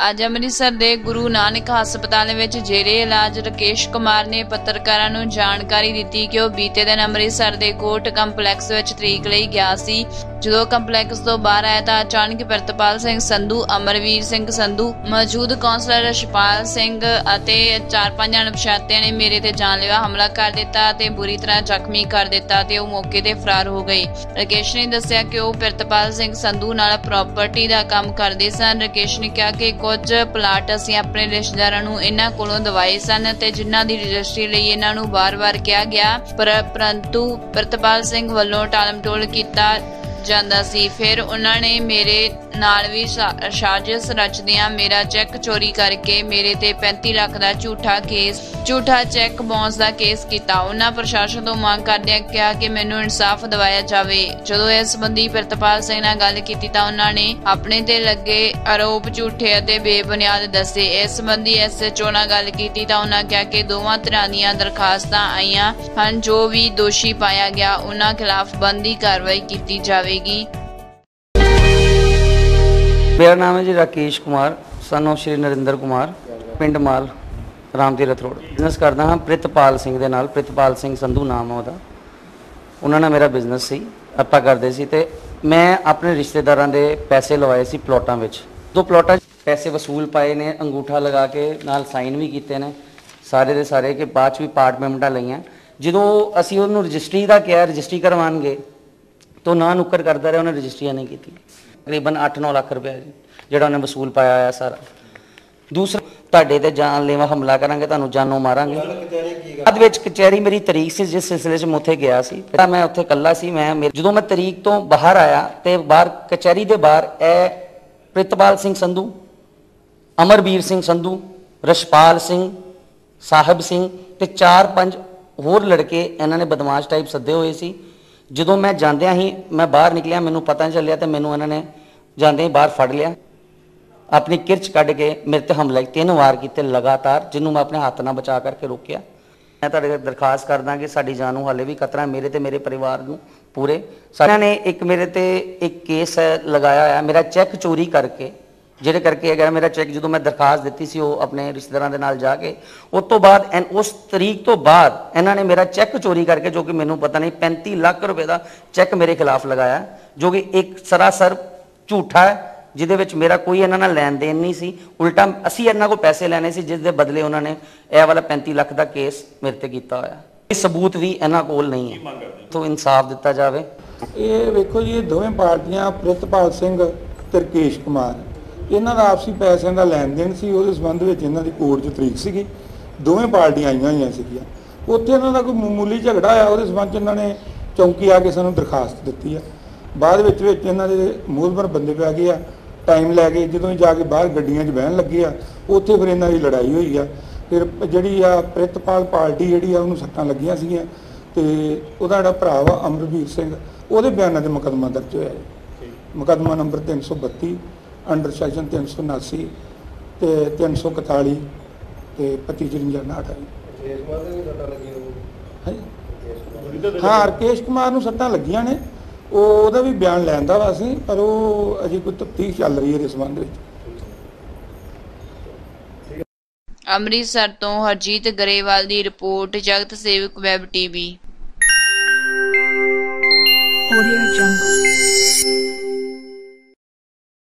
ਅੱਜ ਅੰਮ੍ਰਿਤਸਰ ਦੇ ਗੁਰੂ ਨਾਨਕ ਹਸਪਤਾਲ ਵਿੱਚ ਜੇਰੇ ਇਲਾਜ ਰਾਕੇਸ਼ ਕੁਮਾਰ ਨੇ ਪੱਤਰਕਾਰਾਂ ਨੂੰ ਜਾਣਕਾਰੀ ਦਿੱਤੀ ਕਿ ਉਹ ਬੀਤੇ ਦਿਨ ਅੰਮ੍ਰਿਤਸਰ ਦੇ ਕੋਰਟ ਕੰਪਲੈਕਸ ਵਿੱਚ ਤਰੀਕ ਲਈ ਗਿਆ ਸੀ। ਜਦੋਂ ਕੰਪਲੈਕਸ ਤੋਂ ਬਾਹਰ ਆਇਆ ਤਾਂ ਅਚਾਨਕ ਪ੍ਰਿਤਪਾਲ ਸਿੰਘ ਸੰਧੂ, ਅਮਰਵੀਰ ਸਿੰਘ ਸੰਧੂ, ਮੌਜੂਦ ਕੌਂਸਲਰ ਰਸ਼ਪਾਲ ਸਿੰਘ ਅਤੇ 4-5 ਅਣਪਛਾਤਿਆਂ ਨੇ ਮੇਰੇ ਤੇ ਜਾਨਲੇਵਾ ਹਮਲਾ ਕਰ ਦਿੱਤਾ ਤੇ ਬੁਰੀ ਤਰ੍ਹਾਂ ਜ਼ਖਮੀ ਕਰ ਦਿੱਤਾ ਤੇ ਉਹ ਮੌਕੇ ਤੇ ਫਰਾਰ ਹੋ ਗਏ। ਰਾਕੇਸ਼ ਨੇ ਦੱਸਿਆ ਕਿ ਉਹ ਪ੍ਰਿਤਪਾਲ ਸਿੰਘ ਸੰਧੂ ਨਾਲ ਪ੍ਰਾਪਰਟੀ ਦਾ ਕੰਮ ਕਰਦੇ ਸਨ। ਰਾਕੇਸ਼ ਨੇ ਕਿਹਾ ਕਿ ਕੁਝ ਪਲਾਟ ਅਸੀਂ ਆਪਣੇ ਰਿਸ਼ਤੇਦਾਰਾਂ ਨੂੰ ਇਹਨਾਂ ਕੋਲੋਂ ਦਵਾਏ ਸਨ ਤੇ ਜਿਨ੍ਹਾਂ ਦੀ ਰਜਿਸਟਰੀ ਲਈ ਇਹਨਾਂ ਨੂੰ ਵਾਰ-ਵਾਰ ਕਿਹਾ ਗਿਆ ਪਰੰਤੂ ਪ੍ਰਿਤਪਾਲ ਸਿੰਘ ਵੱਲੋਂ ਟਾਲਮਟੋਲ ਕੀਤਾ ਜਾਂਦਾ ਸੀ। ਫਿਰ ਉਹਨਾਂ ਨੇ ਮੇਰੇ ਨਾਲ ਵੀ ਸਾਜ਼ਿਸ਼ ਰਚਦਿਆਂ ਮੇਰਾ ਚੈੱਕ ਚੋਰੀ ਕਰਕੇ ਮੇਰੇ ਤੇ 35 ਲੱਖ ਦਾ ਝੂਠਾ ਚੈੱਕ ਬਾਉਂਸ ਦਾ ਕੇਸ ਕੀਤਾ। ਉਹਨਾਂ ਪ੍ਰਸ਼ਾਸਨ ਤੋਂ ਮੰਗ ਕਰਦਿਆਂ ਕਿਹਾ ਕਿ ਮੈਨੂੰ ਇਨਸਾਫ ਦਿਵਾਇਆ ਜਾਵੇ। ਜਦੋਂ ਇਸ ਸੰਬੰਧੀ ਪ੍ਰਿਤਪਾਲ ਸਿੰਘ ਨਾਲ ਗੱਲ ਕੀਤੀ ਤਾਂ ਉਹਨਾਂ ਨੇ ਆਪਣੇ ਤੇ ਲੱਗੇ ਆਰੋਪ ਝੂਠੇ ਅਤੇ ਬੇਬੁਨਿਆਦ ਦੱਸੇ। ਇਸ ਸੰਬੰਧੀ SHO ਨਾਲ ਗੱਲ ਕੀਤੀ ਤਾਂ ਉਹਨਾਂ ਕਿਹਾ ਕਿ ਦੋਵਾਂ ਧਿਰਾਂ ਦੀਆਂ ਦਰਖਾਸਤਾਂ ਆਈਆਂ ਹਨ, ਜੋ ਵੀ ਦੋਸ਼ੀ ਪਾਇਆ ਗਿਆ ਉਹਨਾਂ ਖਿਲਾਫ ਬਣਦੀ ਕਾਰਵਾਈ ਕੀਤੀ ਜਾਵੇਗੀ। मेरा नाम है जी राकेश कुमार, सन ऑफ श्री नरिंदर कुमार, पिंड माल राम तीरथ रोड। बिजनेस करता हाँ प्रितपाल सिंह दे नाल, प्रितपाल सिंह संधू नाम है उहदा। उन्हां नाल मेरा बिजनेस सी, आपां करदे सी ते मैं अपने रिश्तेदारां दे पैसे लवाए सी प्लॉटां विच। दो प्लॉटां पैसे वसूल पाए ने, अंगूठा लगा के नाल साइन भी कीते ने सारे दे सारे कि बाद च भी पार्ट पेमेंटां लईआं। जदों असीं उहनूं रजिस्ट्री दा किहा रजिस्ट्री करवाउण गए तो ना नुक्कर करदा रहा, उहने रजिस्ट्री नहीं की। तकरीबन 8-9 लाख रुपया जी ਜਿਹੜਾ ਉਹਨੇ ਵਸੂਲ ਪਾਇਆ ਆ ਸਾਰਾ। ਦੂਸਰਾ ਤੁਹਾਡੇ ਤੇ ਜਾਨਲੇਵਾ ਹਮਲਾ ਕਰਾਂਗੇ, ਤੁਹਾਨੂੰ ਜਾਨੋਂ ਮਾਰਾਂਗੇ। ਬਾਅਦ ਵਿੱਚ ਕਚਹਿਰੀ ਮੇਰੀ ਤਰੀਕ ਸੀ, ਜਿਸ ਸਿਲਸਿਲੇ 'ਚ ਮੈਂ ਉੱਥੇ ਗਿਆ ਸੀ। ਮੈਂ ਉੱਥੇ ਇਕੱਲਾ ਸੀ। ਜਦੋਂ ਮੈਂ ਤਰੀਕ ਤੋਂ ਬਾਹਰ ਆਇਆ ਤੇ ਬਾਹਰ ਕਚਹਿਰੀ ਦੇ ਬਾਹਰ ਇਹ ਪ੍ਰਿਤਪਾਲ ਸਿੰਘ ਸੰਧੂ, ਅਮਰਵੀਰ ਸਿੰਘ ਸੰਧੂ, ਰਸ਼ਪਾਲ ਸਿੰਘ, ਸਾਹਿਬ ਸਿੰਘ ਤੇ 4-5 ਹੋਰ ਲੜਕੇ ਇਹਨਾਂ ਨੇ ਬਦਮਾਸ਼ ਟਾਈਪ ਸੱਦੇ ਹੋਏ ਸੀ। ਜਦੋਂ ਮੈਂ ਜਾਂਦਿਆਂ ਹੀ ਮੈਂ ਬਾਹਰ ਨਿਕਲਿਆ, ਮੈਨੂੰ ਪਤਾ ਨਹੀਂ ਚੱਲਿਆ ਤੇ ਮੈਨੂੰ ਇਹਨਾਂ ਨੇ ਜਾਂਦੇ ਹੀ ਬਾਹਰ ਫੜ ਲਿਆ। अपनी किरच कढ़ के मेरे ते हमले 3 वार किए लगातार, जिन्होंने मैं अपने हाथ ना बचा करके रोकया। मैं तुहाडे दरखास्त करदा कि साडी जान नूं हाले भी खतरा, मेरे ते मेरे परिवार नूं पूरे। सारियां ने एक मेरे ते एक केस लगाया है मेरा चैक चोरी करके, जिहदे करके अगर मेरा चैक जो मैं दरखास्त दी सी अपने रिश्तेदारों के नाल जाके उस तो बाद उस तरीक तो बाद इन्होंने मेरा चैक चोरी करके, जो कि मैनूं पता नहीं 35 लाख रुपए का चैक मेरे खिलाफ लगाया, जो कि एक सरासर झूठा है, जिहदे विच मेरा कोई इन्हां नाल लैन देन नहीं सी। उल्टा असीं इन्हां कोल पैसे लैने सी, जिस दे बदले उन्होंने यह वाला 35 लाख का केस मेरे ते कीता होया। कोई सबूत भी इन्हां कोल नहीं है, तो इंसाफ दिता जावे। ये वेखो जी, दोवें पार्टियां प्रितपाल सिंह ते राकेश कुमार, इन्हां दा आपसी पैसों का लैन देन सी। उस संबंध में इन्हां दी कोर्ट 'च तरीक सीगी, दोवें पार्टियां आईयां होईयां सीगियां। उत्थे इन्हां दा कोई मामूली झगड़ा आया, उस संबंध इन्हां ने चौंकी आके सानूं दरखास्त दित्ती है। बाद विच इन्हां दे मूलभर बंदे पै गए, टाइम लै गए। जो जाके बाहर गड्डियां 'च बहन लगे आ, उत्थे फिर इन्हां दी लड़ाई हुई आ। फिर जिहड़ी आ प्रितपाल पार्टी जिहड़ी आ उहनूं सट्टां लगियां सीगियां ते उहदा जिहड़ा भरा वा अमरवीर सिंह, उहदे बयानां ते मुकदमा दर्ज होया है। मुकदमा नंबर 332 अंडर सैक्शन 379 ते 341 ते 2554 हाँ राकेश कुमार नूं सट्टां लगियां ने, ਉਹਦਾ भी बयान लैंदा वा सी, पर वो अजे कोई तफ्तीश चल रही है इस संबंध में। ਅੰਮ੍ਰਿਤਸਰ ਤੋਂ ਹਰਜੀਤ ਗਰੇਵਾਲ ਦੀ ਰਿਪੋਰਟ, ਜਗਤ ਸੇਵਕ ਵੈਬ TV।